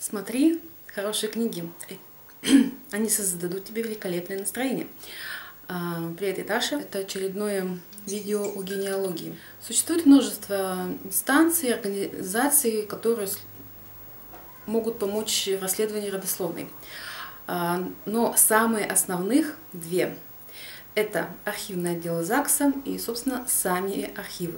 Смотри хорошие книги. Они создадут тебе великолепное настроение. Привет, я Таша. Это очередное видео о генеалогии. Существует множество инстанций, организаций, которые могут помочь в расследовании родословной. Но самые основных две. Это архивный отдел ЗАГСа и, собственно, сами архивы.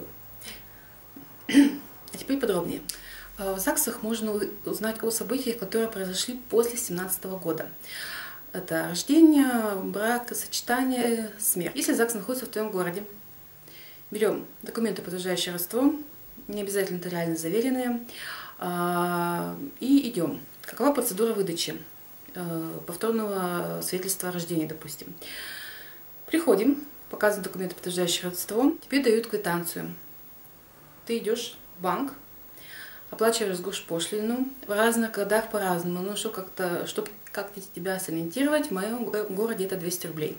А теперь подробнее. В ЗАГСах можно узнать о событиях, которые произошли после 2017 года. Это рождение, брак, сочетание, смерть. Если ЗАГС находится в твоем городе, берем документы, подтверждающие родство, не обязательно нотариально заверенные, и идем. Какова процедура выдачи повторного свидетельства о рождении, допустим. Приходим, показывают документы, подтверждающие родство, тебе дают квитанцию. Ты идешь в банк, оплачиваешь госпошлину. В разных городах по-разному. Ну, чтобы как-то тебя сориентировать, в моем городе это 200 рублей.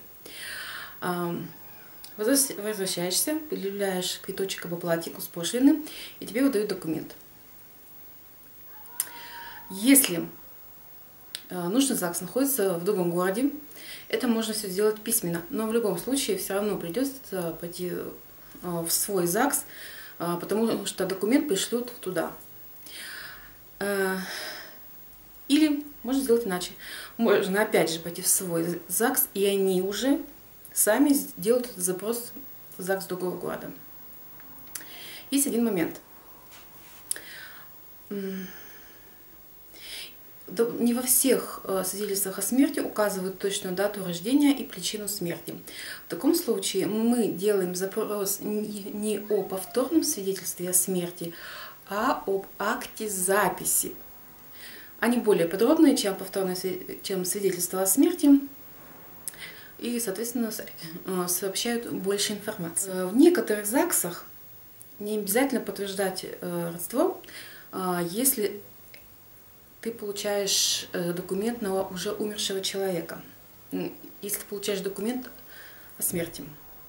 Возвращаешься, предъявляешь квиточек об оплате госпошлины, и тебе выдают документ. Если нужный ЗАГС находится в другом городе, это можно все сделать письменно. Но в любом случае все равно придется пойти в свой ЗАГС, потому что документ пришлют туда. Или можно сделать иначе. Можно опять же пойти в свой ЗАГС, и они уже сами сделают этот запрос в ЗАГС другого города. Есть один момент. Не во всех свидетельствах о смерти указывают точную дату рождения и причину смерти. В таком случае мы делаем запрос не о повторном свидетельстве о смерти, а об акте записи. Они более подробные, чем свидетельство о смерти, и, соответственно, сообщают больше информации. В некоторых ЗАГСах не обязательно подтверждать родство, если ты получаешь документ на уже умершего человека, если ты получаешь документ о смерти.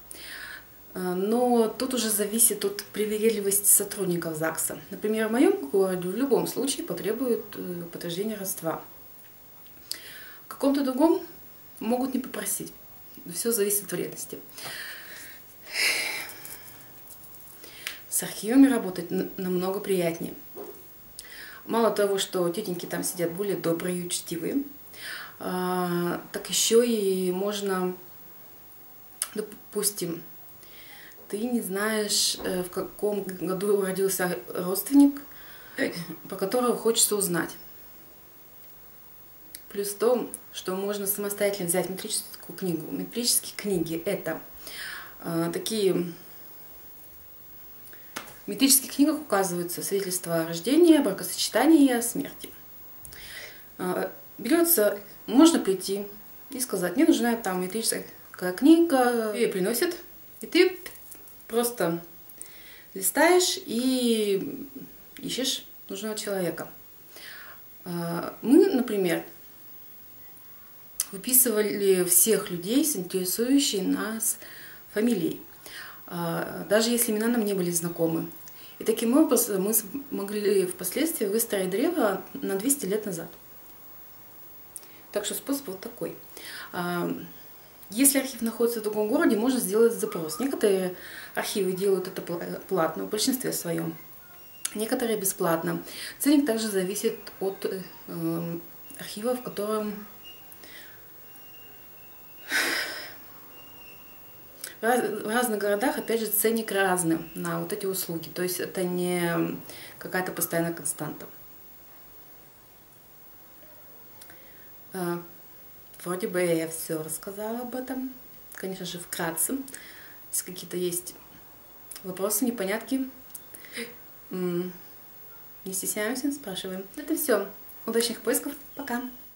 Но тут уже зависит от привередливости сотрудников ЗАГСа. Например, в моем городе в любом случае потребуют подтверждения родства. В каком-то другом могут не попросить. Все зависит от вредности. С архивами работать намного приятнее. Мало того, что тетеньки там сидят более добрые и учтивые, так еще и можно, допустим, ты не знаешь, в каком году родился родственник, про которого хочется узнать. Плюс в том, что можно самостоятельно взять метрическую книгу. Метрические книги – это такие... В метрических книгах указываются свидетельства о рождении, бракосочетании и о смерти. Берется, можно прийти и сказать: мне нужна там метрическая книга, ее приносят, и ты просто листаешь и ищешь нужного человека. Мы, например, выписывали всех людей с интересующей нас фамилией, даже если имена нам не были знакомы. И таким образом мы смогли впоследствии выстроить древо на 200 лет назад. Так что способ вот такой. Если архив находится в другом городе, можно сделать запрос. Некоторые архивы делают это платно, в большинстве своем. Некоторые бесплатно. Ценник также зависит от архива, в котором... В разных городах, опять же, ценник разный на вот эти услуги. То есть это не какая-то постоянная константа. Вроде бы я все рассказала об этом. Конечно же, вкратце. Если какие-то есть вопросы, непонятки, не стесняемся, спрашиваем. Это все. Удачных поисков. Пока.